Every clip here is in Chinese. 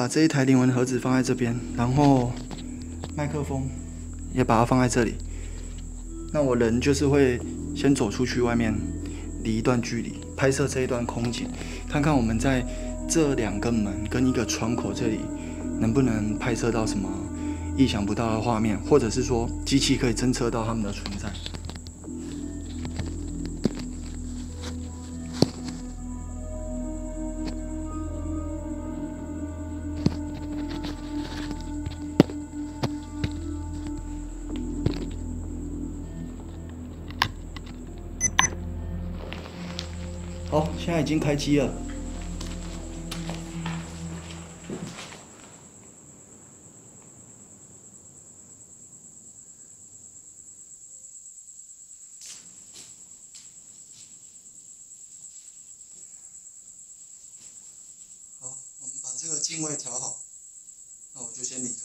把这一台灵魂盒子放在这边，然后麦克风也把它放在这里。那我人就是会先走出去外面，离一段距离拍摄这一段空景，看看我们在这2个门跟一个窗口这里能不能拍摄到什么意想不到的画面，或者是说机器可以侦测到它们的存在。好，现在已经开机了。好，我们把这个镜位调好，那我就先离开。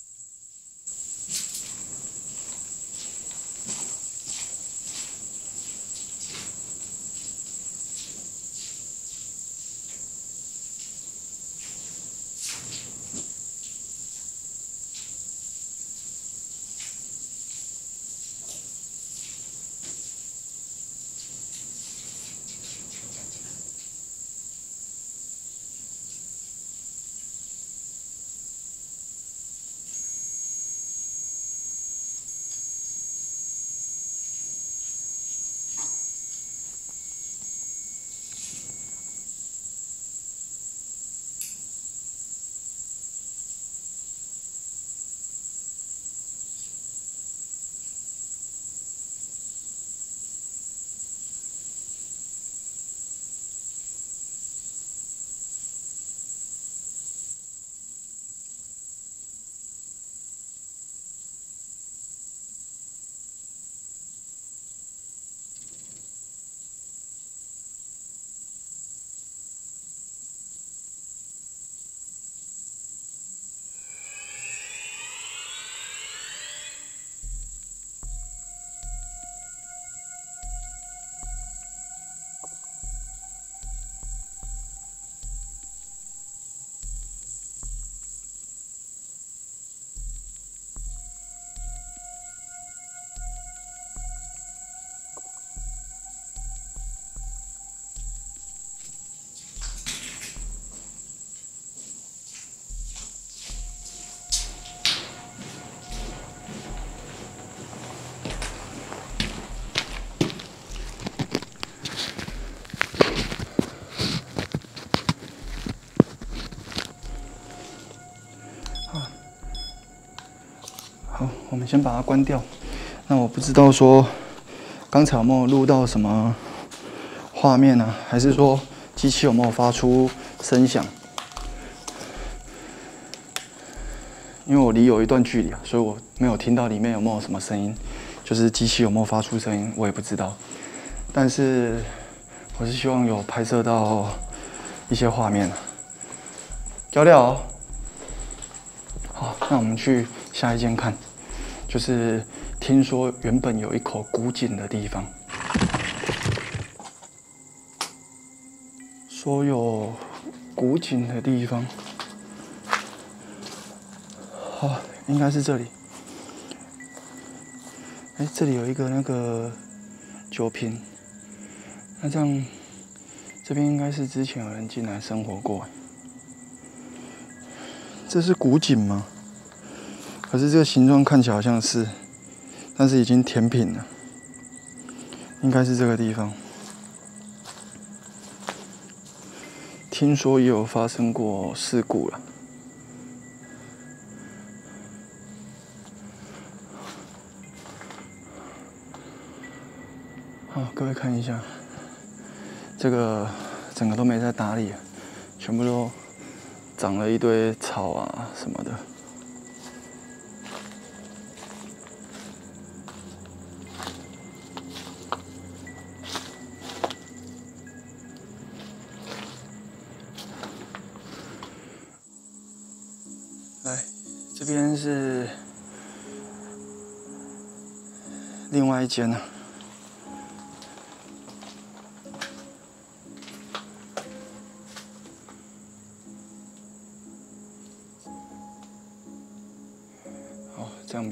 好，我们先把它关掉。那我不知道说刚才有没有录到什么画面啊，还是说机器有没有发出声响？因为我离有一段距离啊，所以我没有听到里面有没有什么声音，就是机器有没有发出声音，我也不知道。但是我是希望有拍摄到一些画面啊。交料哦。好，那我们去下一间看，就是听说原本有一口古井的地方，说有古井的地方，好，应该是这里。哎，这里有一个那个酒瓶，那这样这边应该是之前有人进来生活过。这是古井吗？可是这个形状看起来好像是，但是已经填平了，应该是这个地方。听说也有发生过事故了。好，各位看一下，这个整个都没在打理，全部都长了一堆草啊什么的。来，这边是另外一间呢。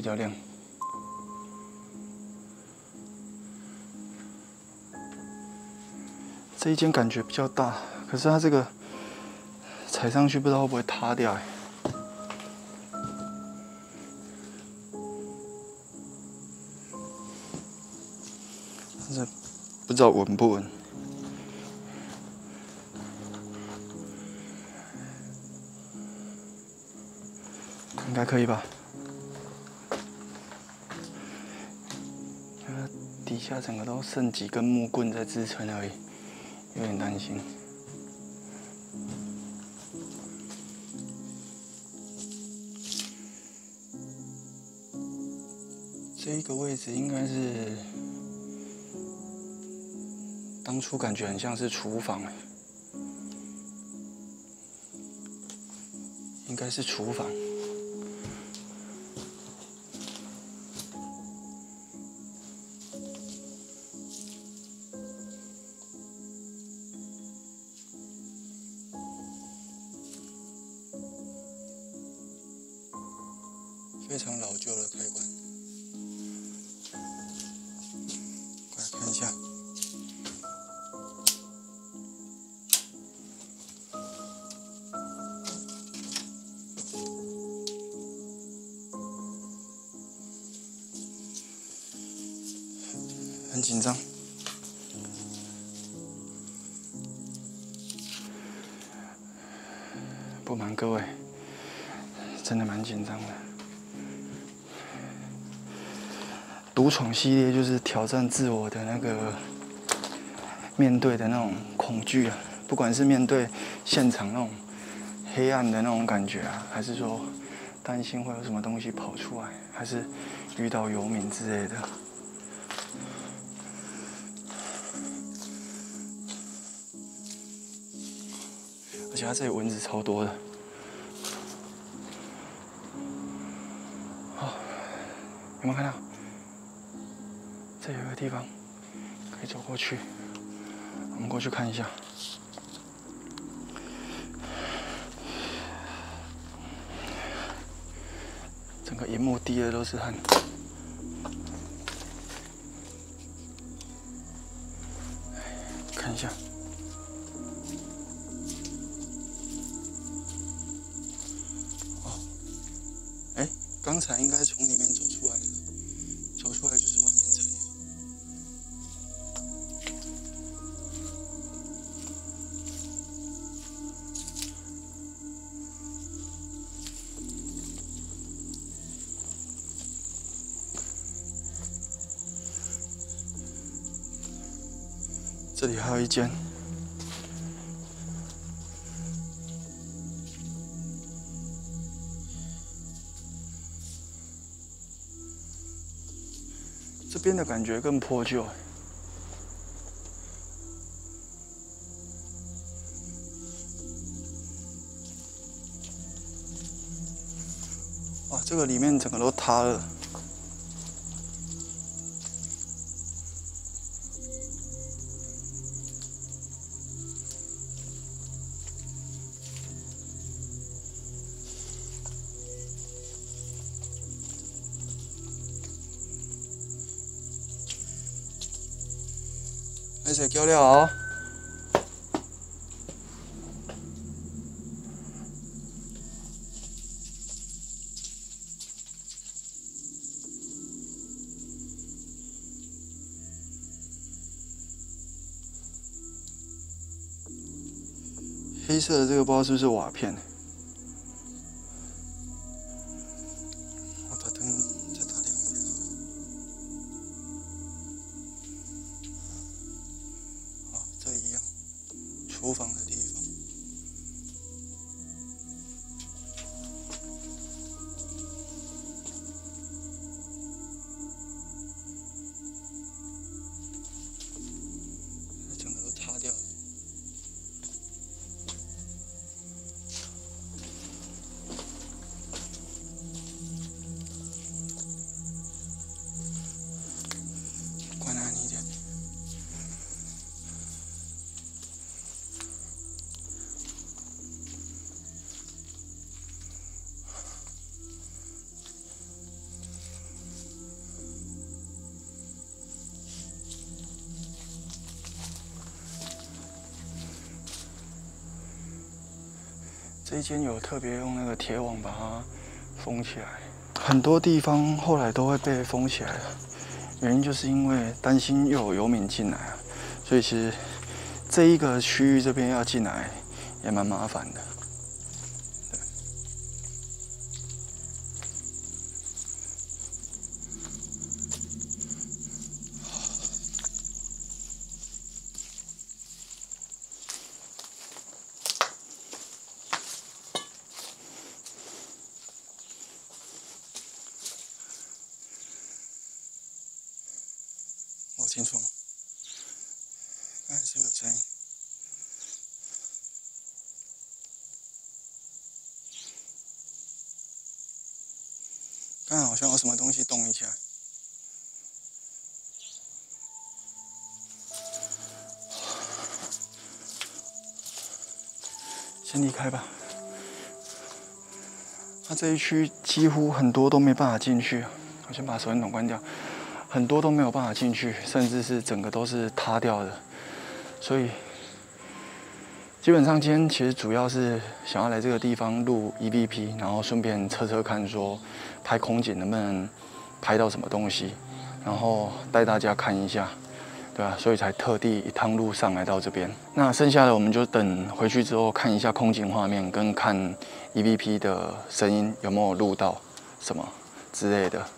较亮。这一间感觉比较大，可是它这个踩上去不知道会不会塌掉哎。这不知道稳不稳。应该可以吧？底下整个都剩几根木棍在支撑而已，有点担心。这一个位置应该是当初感觉很像是厨房，应该是厨房。非常老旧的开关，过来看一下。很紧张。不瞒各位，真的蛮紧张的。独闯系列就是挑战自我的那个面对的那种恐惧啊，不管是面对现场那种黑暗的那种感觉啊，还是说担心会有什么东西跑出来，还是遇到游民之类的。而且它这里蚊子超多的。哦，有没有看到？这有一个地方可以走过去，我们过去看一下。整个萤幕滴的都是汗。看一下。哦，哎，刚才应该从里面走出来的，走出来就是外面这里。这里还有一间，这边的感觉更破旧。哇，这个里面整个都塌了。开始浇料哦。黑色的这个不知道是不是瓦片。我把灯再打亮一点。好，这一样，厨房的地方。整个都塌掉了。 这一间有特别用那个铁网把它封起来，很多地方后来都会被封起来了，原因就是因为担心又有游民进来啊，所以其实这一个区域这边要进来也蛮麻烦的。 我清楚吗？刚才是不是有声音？刚才好像有什么东西动一下。先离开吧。它这一区几乎很多都没办法进去。我先把手电筒关掉。 很多都没有办法进去，甚至是整个都是塌掉的，所以基本上今天其实主要是想要来这个地方录 EVP， 然后顺便测看说拍空景能不能拍到什么东西，然后带大家看一下，对啊，所以才特地一趟路上来到这边。那剩下的我们就等回去之后看一下空景画面，跟看 EVP 的声音有没有录到什么之类的。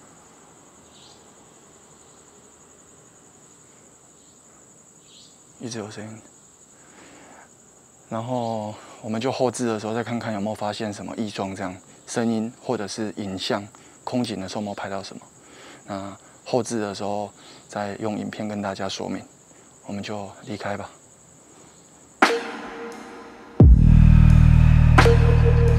一直有声音，然后我们就后置的时候再看看有没有发现什么异状，这样声音或者是影像、空景的时候有没有拍到什么。那后置的时候再用影片跟大家说明，我们就离开吧。